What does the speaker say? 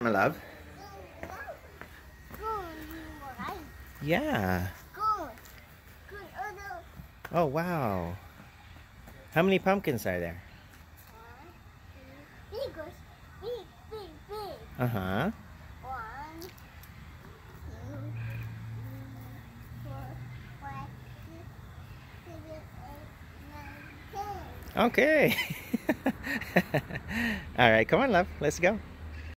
My love. Yeah. Oh, wow. How many pumpkins are there? Uh-huh. 1, 2, 3, 4, 5, 6, 7, 8, 9, 10. Okay. All right, come on, love. Let's go.